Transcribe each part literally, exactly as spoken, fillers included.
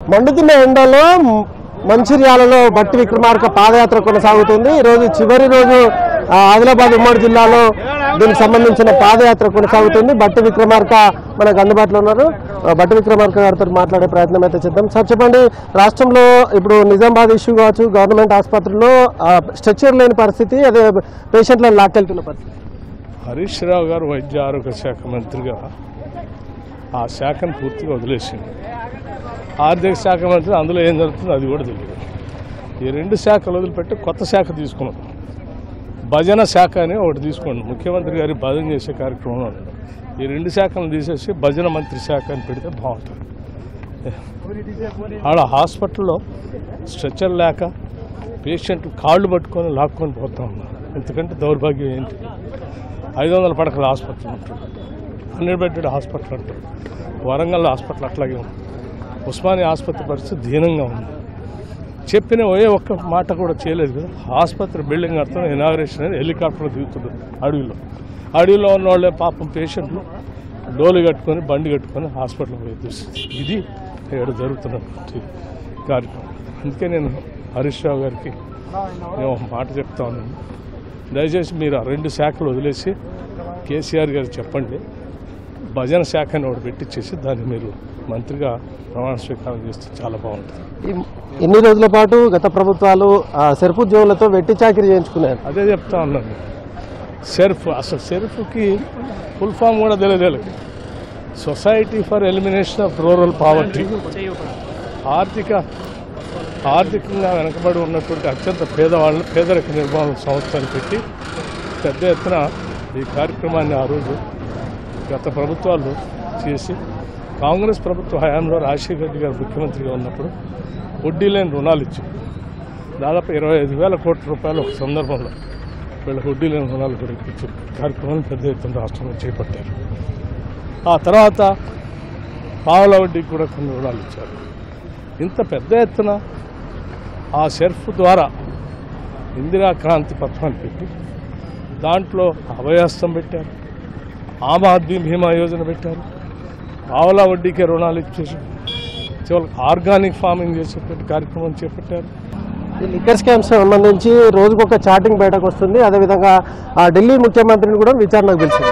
మండుతున్న ఎండలో మంచిర్యాలలో బట్టి విక్రమార్క పాదయాత్ర కొనసాగుతుంది। ఈ రోజు చివరి రోజు ఆదిలాబాద్ ఉమ్మడి జిల్లాలో దీనికి సంబంధించిన పాదయాత్ర కొనసాగుతుంది। బట్టి విక్రమార్క మనకు అందుబాటులో ఉన్నారు। బట్టి విక్రమార్క గారితో మాట్లాడే ప్రయత్నం అయితే చేద్దాం। సార్ చెప్పండి, రాష్ట్రంలో ఇప్పుడు నిజామాబాద్ ఇష్యూ కావచ్చు, గవర్నమెంట్ ఆసుపత్రుల్లో స్ట్రెచర్ లేని పరిస్థితి, అదే పేషెంట్లను లాక్కెళ్తున్న పరిస్థితి। హరీష్ రావు గారు వైద్య ఆరోగ్య శాఖ మంత్రిగా ఆ శాఖను పూర్తిగా వదిలేసింది। ఆర్థిక శాఖ మంత్రి అందులో ఏం జరుగుతుందో అది కూడా తెలియదు। ఈ రెండు శాఖలు వదిలిపెట్టి కొత్త శాఖ తీసుకున్నాం, భజన శాఖ అని ఒకటి తీసుకోండి। ముఖ్యమంత్రి గారి భజన చేసే కార్యక్రమంలో ఈ రెండు శాఖలను తీసేసి భజన మంత్రి శాఖ అని పెడితే బాగుంటుంది। ఆడ హాస్పిటల్లో స్ట్రెచర్ లేక పేషెంట్లు కాళ్ళు పట్టుకొని లాక్కొని పోతా ఉన్నారు। ఎందుకంటే దౌర్భాగ్యం ఏంటి, ఐదు వందల పడకల హాస్పిటల్ ఉంటుంది, హండ్రెడ్ బెడెడ్ హాస్పిటల్ అంటారు, వరంగల్ హాస్పిటల్ అట్లాగే ఉంది, ఉస్మానియా ఆసుపత్రి పరిస్థితి దీనంగా ఉంది। చెప్పిన ఏ ఒక్క మాట కూడా చేయలేదు కదా। ఆసుపత్రి బిల్డింగ్ కడుతున్న ఇనాగరేషన్ అని హెలికాప్టర్లో దిగుతుంది అడవిలో, అడవిలో ఉన్న వాళ్ళే పాపం పేషెంట్లు డోలు కట్టుకొని బండి కట్టుకొని హాస్పిటల్కి పోయి చూస్తుంది। ఇది ఇక్కడ జరుగుతున్నటువంటి కార్యక్రమం। అందుకే నేను హరీష్ రావు గారికి నేను ఒక మాట చెప్తా ఉన్నాను, దయచేసి మీరు ఆ రెండు శాఖలు వదిలేసి కేసీఆర్ గారు చెప్పండి, భజన శాఖని ఒకటి పెట్టించేసి దాన్ని మీరు మంత్రిగా ప్రమాణ స్వీకారం చేస్తే చాలా బాగుంటుంది। ఎన్ని రోజుల పాటు గత ప్రభుత్వాలు సెర్ఫ్ ఉద్యోగులతో వెట్టి చాకిరీ చేయించుకున్నారు, అదే చెప్తా ఉన్నాను। సెర్ఫ్ అసలు సెర్ఫ్కి ఫుల్ ఫామ్ కూడా తెలియదు, society for elimination of rural poverty, ఆర్థిక ఆర్థికంగా వెనకబడి ఉన్నటువంటి అత్యంత పేదవాళ్ళని పేదరిక నిర్మాణ సంస్థలు పెట్టి పెద్ద ఎత్తున ఈ కార్యక్రమాన్ని ఆ రోజు గత ప్రభుత్వాలు చేసి, కాంగ్రెస్ ప్రభుత్వ హయాంలో రాజశేఖర రెడ్డి గారు ముఖ్యమంత్రిగా ఉన్నప్పుడు వడ్డీ లేని రుణాలు ఇచ్చారు, దాదాపు ఇరవై ఐదు వేల కోట్ల రూపాయలు ఒక సందర్భంలో వీళ్ళకి వడ్డీ లేని రుణాలు కూడా ఇచ్చారు। కార్యక్రమాన్ని పెద్ద ఎత్తున రాష్ట్రంలో చేపట్టారు। ఆ తర్వాత పావుల వడ్డీకి కూడా కొన్ని రుణాలు ఇచ్చారు। ఇంత పెద్ద ఎత్తున ఆ సెర్ఫ్ ద్వారా ఇందిరా క్రాంతి పథకాన్ని పెట్టి దాంట్లో అభయాస్తం పెట్టారు, ఆమ్ ఆద్మీ బీమా యోజన పెట్టారు, పావుల వడ్డీకే రుణాలు ఇచ్చేసి చివరికి ఆర్గానిక్ ఫార్మింగ్ చేసేటువంటి కార్యక్రమం చేపట్టారు। ఈ లిక్కర్ స్కామ్స్ సంబంధించి రోజుకొక చాటింగ్ బయటకు వస్తుంది, అదేవిధంగా ఆ ఢిల్లీ ముఖ్యమంత్రిని కూడా విచారణకు పిలిచారు।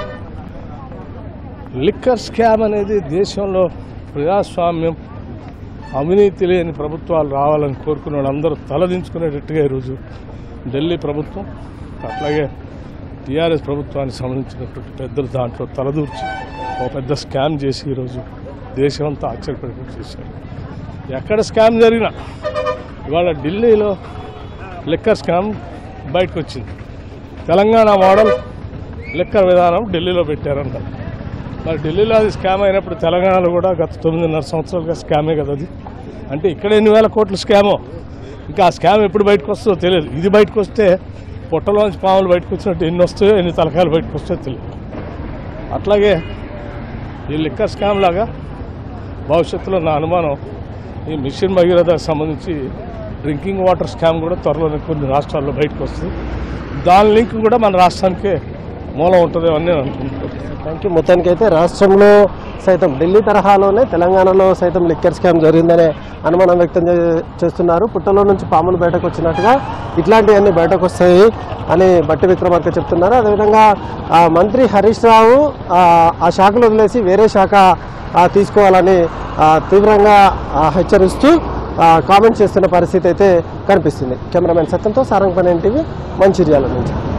లిక్కర్ స్కామ్ అనేది దేశంలో ప్రజాస్వామ్యం, అవినీతి లేని ప్రభుత్వాలు రావాలని కోరుకునే వాళ్ళందరూ తలదించుకునేటట్టుగా ఈరోజు ఢిల్లీ ప్రభుత్వం అట్లాగే టీఆర్ఎస్ ప్రభుత్వానికి సంబంధించినటువంటి పెద్దలు దాంట్లో తలదూర్చి ఒక పెద్ద స్కామ్ చేసి ఈరోజు దేశం అంతా ఆశ్చర్యపడేట్టు చేశారు। ఎక్కడ స్కామ్ జరిగినా ఇవాళ ఢిల్లీలో లిక్కర్ స్కామ్ బయటకు వచ్చింది, తెలంగాణ మోడల్ లిక్కర్ విధానం ఢిల్లీలో పెట్టారన్నారు। మరి ఢిల్లీలో అది స్కామ్ అయినప్పుడు తెలంగాణలో కూడా గత తొమ్మిదిన్నర సంవత్సరాలుగా స్కామే కదా అది, అంటే ఇక్కడ ఎన్ని వేల కోట్ల స్కామో, ఇంకా ఆ స్కామ్ ఎప్పుడు బయటకు వస్తుందో తెలియదు। ఇది బయటకు వస్తే పొట్టలోంచి పాములు బయటకు వచ్చినట్టు ఎన్ని వస్తాయో ఎన్ని తలకాయలు బయటకు వస్తాయో తెలియదు। అట్లాగే ఈ లిక్కర్ స్కామ్ లాగా భవిష్యత్తులో నా అనుమానం ఈ మిషన్ భగీరథకు సంబంధించి డ్రింకింగ్ వాటర్ స్కామ్ కూడా త్వరలోనే కొన్ని రాష్ట్రాల్లో బయటకు వస్తుంది, దాని లింక్ కూడా మన రాష్ట్రానికే మూలం ఉంటుందేమో అని నేను అనుకుంటున్నాను। Thank you. మొత్తానికి అయితే రాష్ట్రంలో సైతం ఢిల్లీ తరహాలోనే తెలంగాణలో సైతం లిక్కర్ స్కామ్ జరిగిందనే అనుమానం వ్యక్తం చేస్తున్నారు। పుట్టలో నుంచి పాములు బయటకు వచ్చినట్టుగా ఇట్లాంటివన్నీ బయటకు వస్తాయి అని బట్టి విక్రమార్క చెప్తున్నారు। అదేవిధంగా మంత్రి హరీష్ రావు ఆ శాఖలు వదిలేసి వేరే శాఖ తీసుకోవాలని తీవ్రంగా హెచ్చరిస్తూ కామెంట్ చేస్తున్న పరిస్థితి అయితే కనిపిస్తుంది। కెమెరామెన్ సత్యంతో సారంగపల్లి ఎన్టీవీ మంచిర్యాల నుంచి।